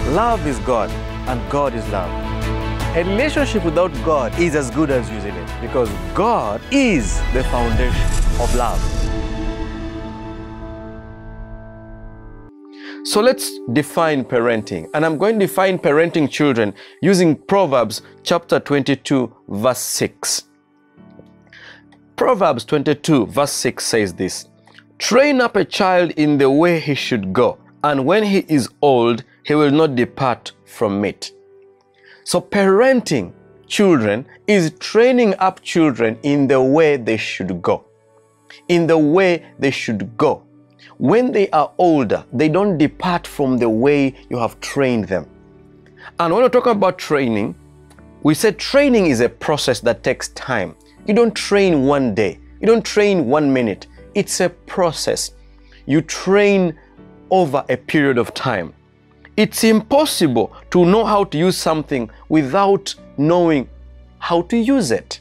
Love is God, and God is love. A relationship without God is as good as using it, because God is the foundation of love. So let's define parenting. And I'm going to define parenting children using Proverbs chapter 22, verse 6. Proverbs 22, verse 6 says this: "Train up a child in the way he should go, and when he is old, he will not depart from it." So parenting children is training up children in the way they should go. In the way they should go. When they are older, they don't depart from the way you have trained them. And when we talk about training, we said training is a process that takes time. You don't train one day. You don't train 1 minute. It's a process. You train over a period of time. It's impossible to know how to use something without knowing how to use it.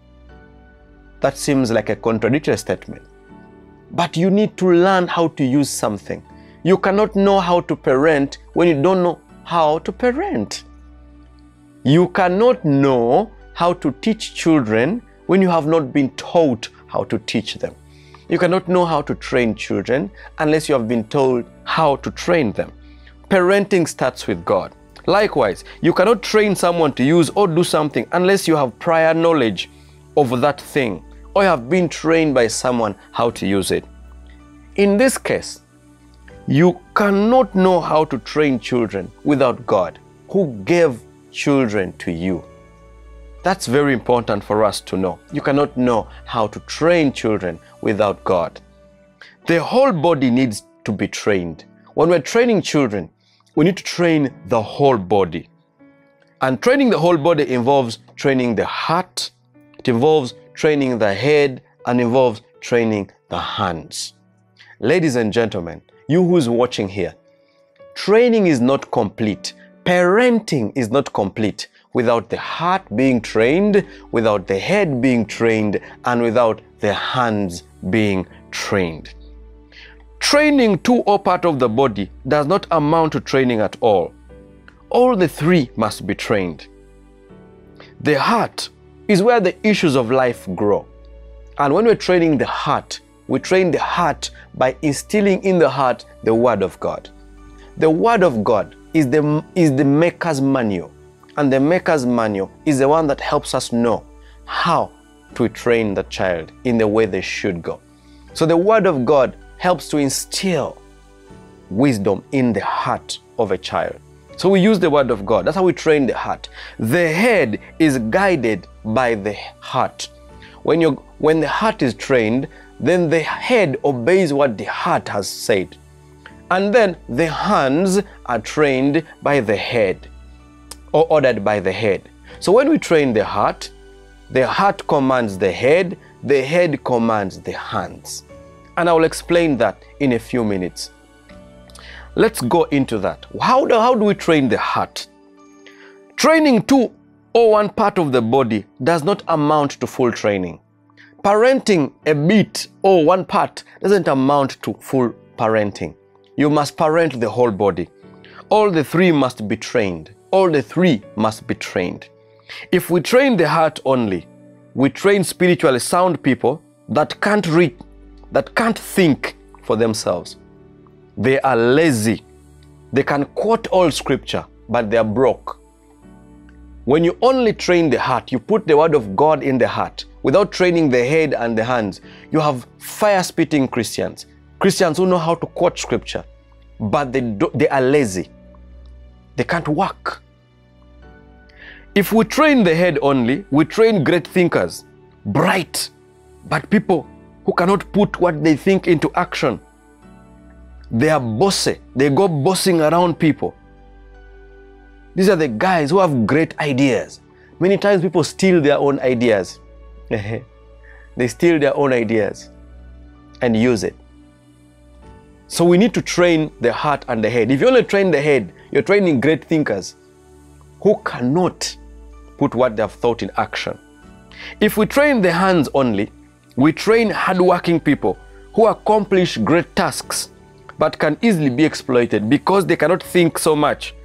That seems like a contradictory statement. But you need to learn how to use something. You cannot know how to parent when you don't know how to parent. You cannot know how to teach children when you have not been taught how to teach them. You cannot know how to train children unless you have been told how to train them. Parenting starts with God. Likewise, you cannot train someone to use or do something unless you have prior knowledge of that thing, or you have been trained by someone how to use it. In this case, you cannot know how to train children without God, who gave children to you. That's very important for us to know. You cannot know how to train children without God. The whole body needs to be trained. When we're training children, we need to train the whole body. And training the whole body involves training the heart, it involves training the head, and involves training the hands. Ladies and gentlemen, you who's watching here, training is not complete. Parenting is not complete without the heart being trained, without the head being trained, and without the hands being trained. Training to or part of the body does not amount to training at all. All the three must be trained. The heart is where the issues of life grow. And when we're training the heart, we train the heart by instilling in the heart the Word of God. The Word of God is the Maker's manual. And the Maker's manual is the one that helps us know how to train the child in the way they should go. So the Word of God helps to instill wisdom in the heart of a child. So we use the Word of God. That's how we train the heart. The head is guided by the heart. When the heart is trained, then the head obeys what the heart has said. And then the hands are trained by the head, or ordered by the head. So when we train the heart commands the head commands the hands. And I will explain that in a few minutes. Let's go into that. How do we train the heart? Training two or one part of the body does not amount to full training. Parenting a bit or one part doesn't amount to full parenting. You must parent the whole body. All the three must be trained. All the three must be trained. If we train the heart only, we train spiritually sound people that can't read, that can't think for themselves. They are lazy. They can quote all scripture, but they are broke. When you only train the heart, you put the Word of God in the heart, without training the head and the hands, you have fire-spitting Christians. Christians who know how to quote scripture, but they are lazy. They can't work. If we train the head only, we train great thinkers, bright, but people who cannot put what they think into action. They are bossy. They go bossing around people. These are the guys who have great ideas. Many times people steal their own ideas. They steal their own ideas and use it. So we need to train the heart and the head. If you only train the head, you're training great thinkers who cannot put what they have thought in action. If we train the hands only, we train hardworking people who accomplish great tasks but can easily be exploited because they cannot think so much.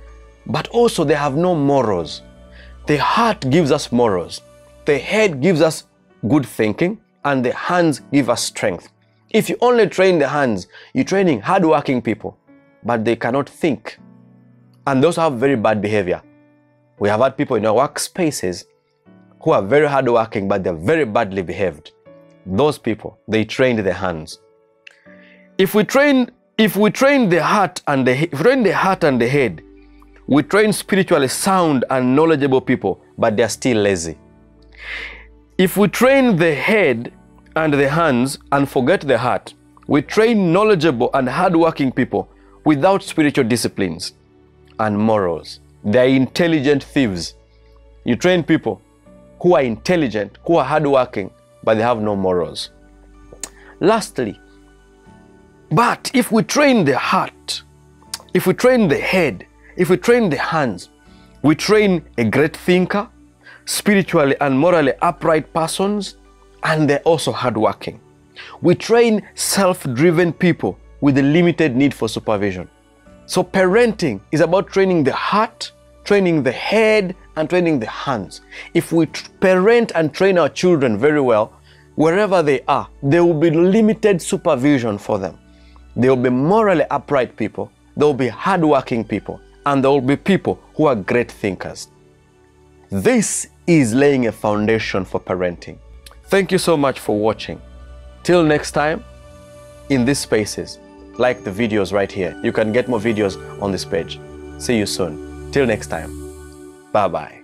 but also they have no morals. The heart gives us morals. The head gives us good thinking, and the hands give us strength. If you only train the hands, you're training hardworking people, but they cannot think. And those have very bad behavior. We have had people in our workspaces who are very hardworking, but they're very badly behaved. Those people, they trained their hands. If we train the heart and the head, we train spiritually sound and knowledgeable people, but they're still lazy. If we train the head and the hands and forget the heart, we train knowledgeable and hardworking people without spiritual disciplines and morals. They're intelligent thieves. You train people who are intelligent, who are hardworking, but they have no morals. Lastly, but if we train the heart, if we train the head, if we train the hands, we train a great thinker, spiritually and morally upright persons, and they're also hardworking. We train self-driven people with a limited need for supervision. So parenting is about training the heart, training the head, and training the hands. If we parent and train our children very well, wherever they are, there will be limited supervision for them. There will be morally upright people, there will be hardworking people, and there will be people who are great thinkers. This is laying a foundation for parenting. Thank you so much for watching. Till next time, in these spaces, like the videos right here. You can get more videos on this page. See you soon. Till next time. Bye-bye.